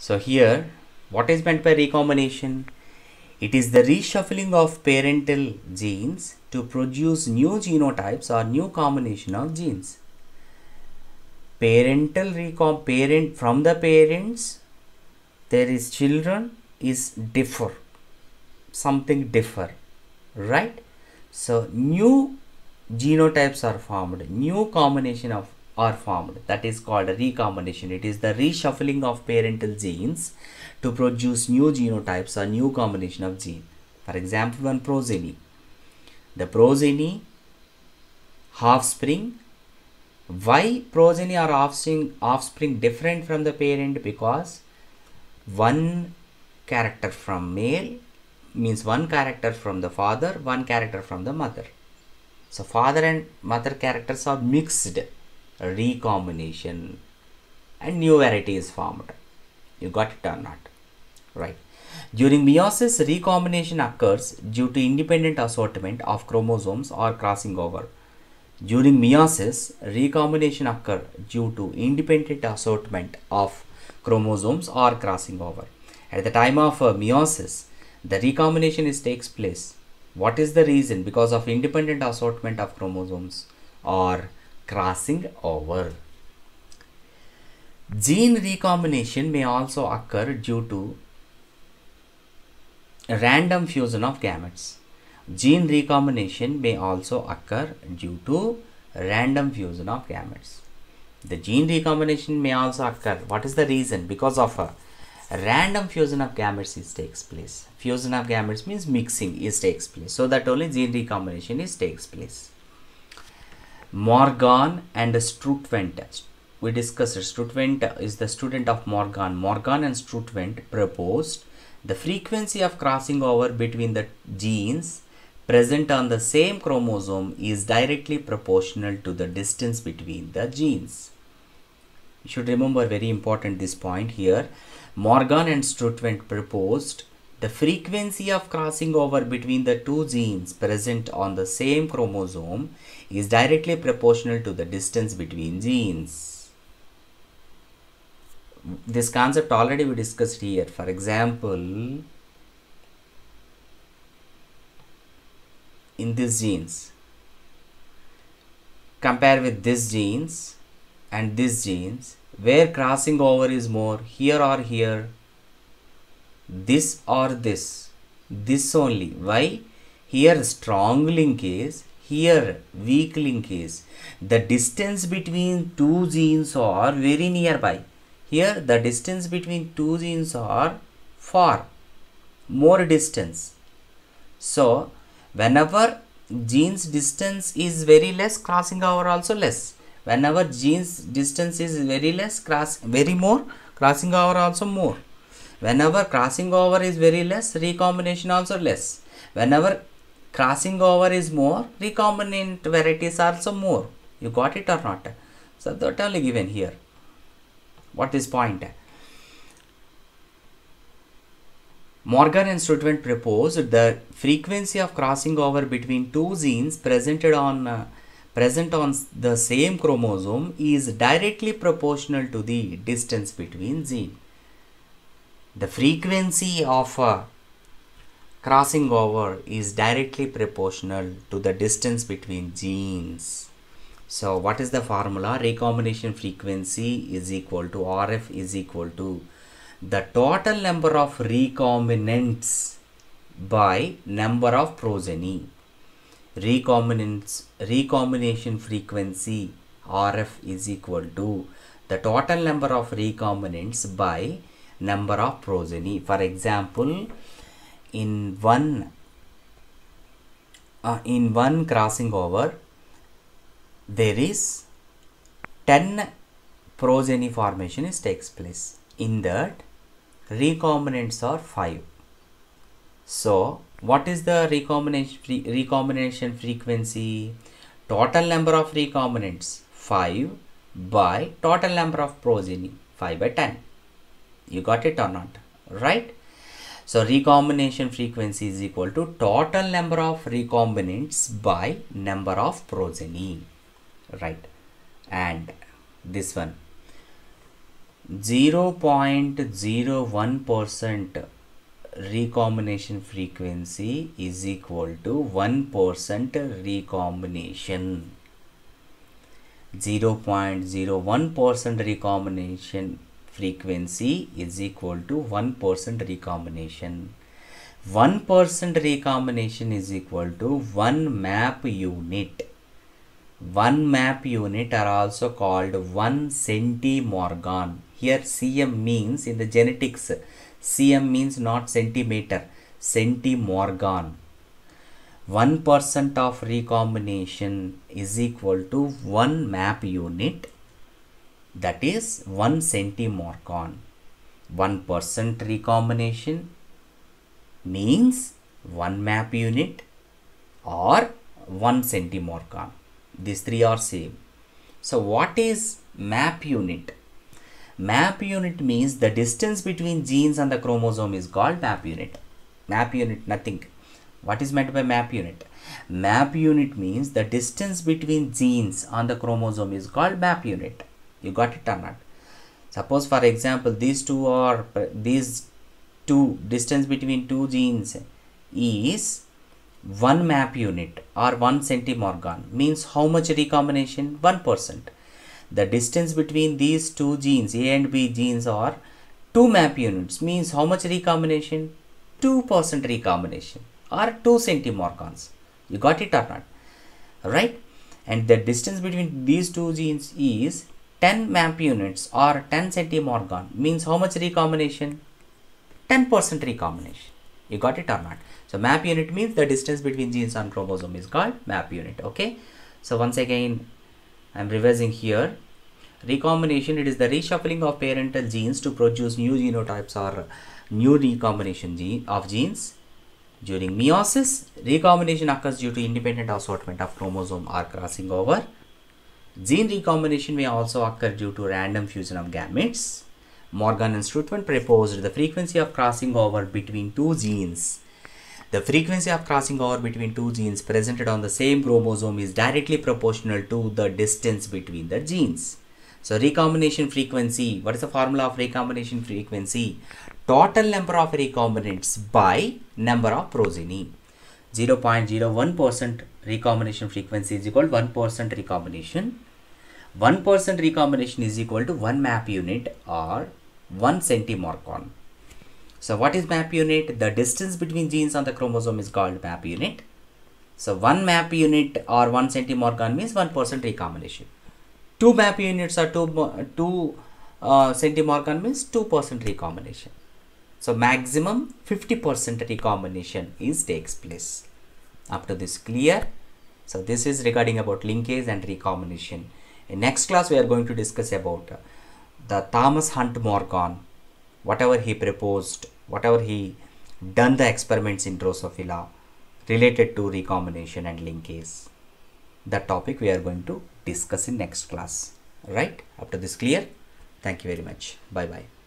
So here, what is meant by recombination? It is the reshuffling of parental genes to produce new genotypes or new combination of genes. Parent from the parents, there is children is differ, something differ, right? So new genotypes are formed, new combination of are formed, that is called a recombination. It is the reshuffling of parental genes to produce new genotypes or new combination of gene. For example, one progeny, the progeny, offspring. Why progeny or offspring different from the parent? Because one character from male means one character from the father, one character from the mother. So father and mother characters are mixed, recombination, and new variety is formed. You got it or not? Right. During meiosis, recombination occurs due to independent assortment of chromosomes or crossing over. During meiosis, recombination occurs due to independent assortment of chromosomes or crossing over. At the time of meiosis, the recombination takes place. What is the reason? Because of independent assortment of chromosomes or crossing over. Gene recombination may also occur due to random fusion of gametes. Gene recombination may also occur due to random fusion of gametes. The gene recombination may also occur. What is the reason? Because of a random fusion of gametes takes place. Fusion of gametes means mixing takes place. So that only gene recombination takes place. Morgan and Sturtevant. We discussed Sturtevant is the student of Morgan. Morgan and Sturtevant proposed the frequency of crossing over between the genes present on the same chromosome is directly proportional to the distance between the genes. You should remember very important this point here. Morgan and Sturtevant proposed the frequency of crossing over between the two genes present on the same chromosome is directly proportional to the distance between genes. This concept already we discussed here. For example, in these genes, compare with these genes and these genes, where crossing over is more, here or here, this or this only. Why? Here strong link is, here weak link is. The distance between two genes are very nearby. Here the distance between two genes are far, more distance. So whenever genes distance is very less, crossing over also less. Whenever genes distance is very less, very more, crossing over also more. Whenever crossing over is very less, recombination also less. Whenever crossing over is more, recombinant varieties also more. You got it or not? So that only given here. What is point? Morgan and Sturtevant proposed the frequency of crossing over between two genes present on the same chromosome is directly proportional to the distance between genes. The frequency of crossing over is directly proportional to the distance between genes. So what is the formula? Recombination frequency is equal to RF is equal to the total number of recombinants by number of progeny. Recombination frequency RF is equal to the total number of recombinants by number of progeny. For example, in one crossing over, there is 10 progeny formation takes place. In that, recombinants are 5. So what is the recombination frequency? Total number of recombinants 5 by total number of progeny 5 by 10. You got it or not? Right? So recombination frequency is equal to total number of recombinants by number of progeny. Right? And this one, 0.01% recombination frequency is equal to 1% recombination. 0.01% recombination frequency is equal to 1% recombination. 1% recombination is equal to 1 map unit. 1 map unit are also called 1 centimorgan. Here cm means, in the genetics, cm means not centimeter, centimorgan. 1% of recombination is equal to 1 map unit, that is 1 centimorgan. 1% recombination means 1 map unit or 1 centimorgan. These three are same. So what is map unit? Map unit means the distance between genes and the chromosome is called map unit. Map unit, nothing. What is meant by map unit? Map unit means the distance between genes on the chromosome is called map unit. You got it or not? Suppose for example, these two distance between two genes is 1 map unit or 1 centimorgan, means how much recombination? 1%. The distance between these two genes, A and B genes, are 2 map units, means how much recombination? 2% recombination or 2 centimorgans. You got it or not? Right? And the distance between these two genes is 10 map units or 10 centimorgan, means how much recombination? 10% recombination. You got it or not? So map unit means the distance between genes on chromosome is called map unit. Okay. So once again, I am revising here. Recombination, it is the reshuffling of parental genes to produce new genotypes or new recombination of genes. During meiosis, recombination occurs due to independent assortment of chromosome or crossing over. Gene recombination may also occur due to random fusion of gametes. Morgan and Strutman proposed the frequency of crossing over between two genes. The frequency of crossing over between two genes presented on the same chromosome is directly proportional to the distance between the genes. So recombination frequency, what is the formula of recombination frequency? Total number of recombinants by number of progeny. 0.01% recombination frequency is equal to 1% recombination. 1% recombination is equal to 1 map unit or 1 centimorgan. So what is map unit? The distance between genes on the chromosome is called map unit. So 1 map unit or 1 centimorgan means 1% recombination. 2 map units or 2 centimorgan means 2% recombination. So maximum 50% recombination takes place. Up to this clear? So this is regarding about linkage and recombination. In next class we are going to discuss about the Thomas Hunt Morgan, whatever he proposed, whatever he done the experiments in Drosophila related to recombination and linkage. That topic we are going to discuss in next class. Right? Up to this clear? Thank you very much. Bye bye.